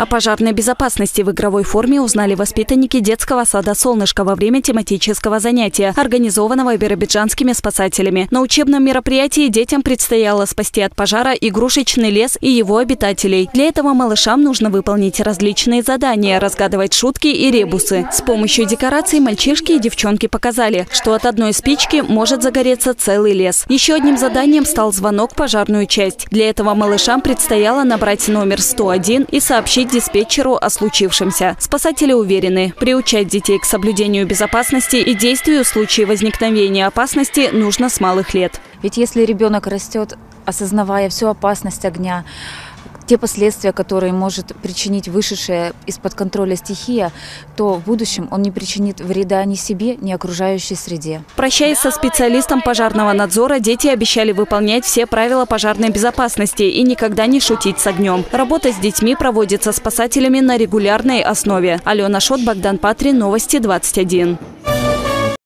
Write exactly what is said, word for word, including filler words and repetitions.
О пожарной безопасности в игровой форме узнали воспитанники детского сада «Солнышко» во время тематического занятия, организованного биробиджанскими спасателями. На учебном мероприятии детям предстояло спасти от пожара игрушечный лес и его обитателей. Для этого малышам нужно выполнить различные задания, разгадывать шутки и ребусы. С помощью декораций мальчишки и девчонки показали, что от одной спички может загореться целый лес. Еще одним заданием стал звонок в пожарную часть. Для этого малышам предстояло набрать номер сто один и сообщить диспетчеру о случившемся. Спасатели уверены, приучать детей к соблюдению безопасности и действию в случае возникновения опасности нужно с малых лет. Ведь если ребенок растет, осознавая всю опасность огня, те последствия, которые может причинить вышедшая из-под контроля стихия, то в будущем он не причинит вреда ни себе, ни окружающей среде. Прощаясь со специалистом пожарного надзора, дети обещали выполнять все правила пожарной безопасности и никогда не шутить с огнем. Работа с детьми проводится спасателями на регулярной основе. Алена Шот, Богдан Патрин, Новости двадцать один.